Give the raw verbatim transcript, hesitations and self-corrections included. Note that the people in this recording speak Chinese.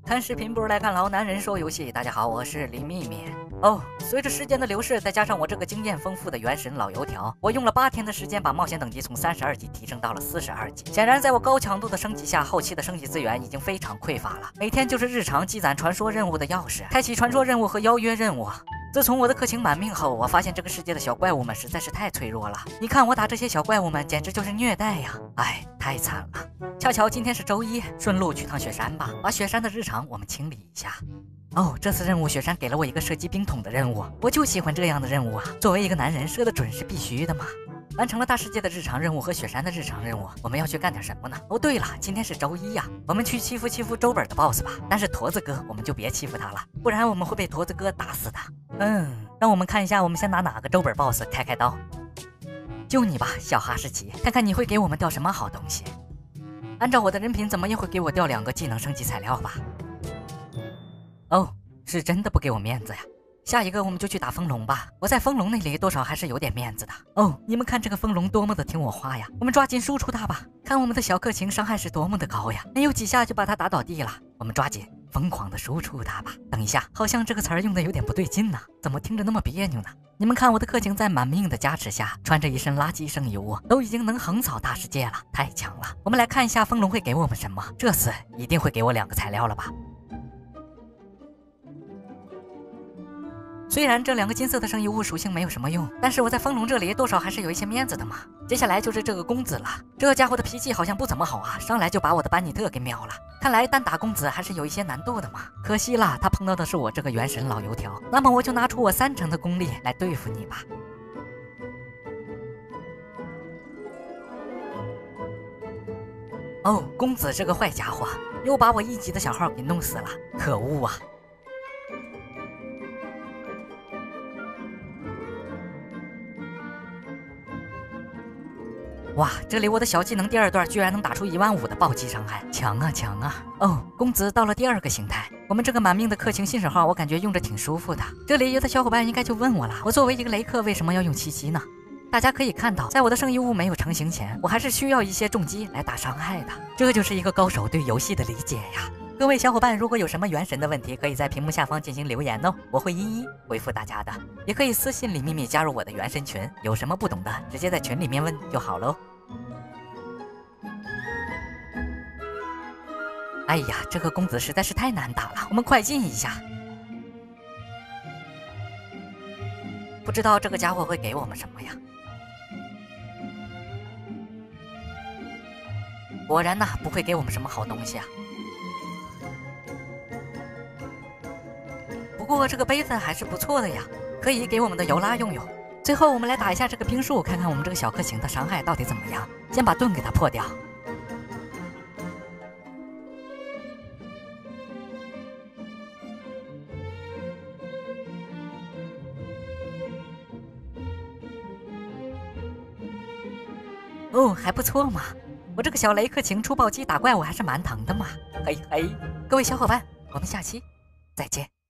看视频不如来看老男人说游戏。大家好，我是李秘密。哦，随着时间的流逝，再加上我这个经验丰富的原神老油条，我用了八天的时间把冒险等级从三十二级提升到了四十二级。显然，在我高强度的升级下，后期的升级资源已经非常匮乏了。每天就是日常积攒传说任务的钥匙，开启传说任务和邀约任务。自从我的氪金满命后，我发现这个世界的小怪物们实在是太脆弱了。你看我打这些小怪物们，简直就是虐待呀！哎，太惨了。恰巧今天是周一，顺路去趟雪山吧，把雪山的日常我们清理一下。哦，这次任务雪山给了我一个射击冰桶的任务，我就喜欢这样的任务啊！作为一个男人，射得准是必须的嘛。完成了大世界的日常任务和雪山的日常任务，我们要去干点什么呢？哦，对了，今天是周一呀，我们去欺负欺负周本的 boss 吧。但是驼子哥，我们就别欺负他了，不然我们会被驼子哥打死的。嗯，让我们看一下，我们先拿哪个周本 boss 开开刀。就你吧，小哈士奇，看看你会给我们掉什么好东西。按照我的人品，怎么也会给我掉两个技能升级材料吧？哦，是真的不给我面子呀。下一个我们就去打风龙吧，我在风龙那里多少还是有点面子的。哦，你们看这个风龙多么的听我话呀，我们抓紧输出它吧。看我们的小克勤伤害是多么的高呀，没有几下就把它打倒地了。我们抓紧疯狂的输出它吧。等一下，好像这个词儿用的有点不对劲呢，怎么听着那么别扭呢？你们看我的克勤在满命的加持下，穿着一身垃圾圣油，都已经能横扫大世界了，太强了。我们来看一下风龙会给我们什么，这次一定会给我两个材料了吧。虽然这两个金色的圣遗物属性没有什么用，但是我在风龙这里多少还是有一些面子的嘛。接下来就是这个公子了，这家伙的脾气好像不怎么好啊，上来就把我的班尼特给秒了。看来单打公子还是有一些难度的嘛。可惜啦，他碰到的是我这个元神老油条，那么我就拿出我三成的功力来对付你吧。哦，公子这个坏家伙又把我一级的小号给弄死了，可恶啊！哇，这里我的小技能第二段居然能打出一万五的暴击伤害，强啊强啊！哦，公子到了第二个形态，我们这个满命的氪金新手号，我感觉用着挺舒服的。这里有的小伙伴应该就问我了，我作为一个雷克为什么要用七七呢？大家可以看到，在我的圣遗物没有成型前，我还是需要一些重击来打伤害的，这就是一个高手对游戏的理解呀。各位小伙伴，如果有什么原神的问题，可以在屏幕下方进行留言哦，我会一一回复大家的。也可以私信李秘密加入我的原神群，有什么不懂的，直接在群里面问就好喽。哎呀，这个公子实在是太难打了，我们快进一下。不知道这个家伙会给我们什么呀？果然呐，不会给我们什么好东西啊。不过这个杯子还是不错的呀，可以给我们的尤拉用用。最后我们来打一下这个冰树，看看我们这个小克勤的伤害到底怎么样。先把盾给它破掉。哦，还不错嘛。我这个小雷克勤出暴击打怪物还是蛮疼的嘛。嘿嘿，各位小伙伴，我们下期再见。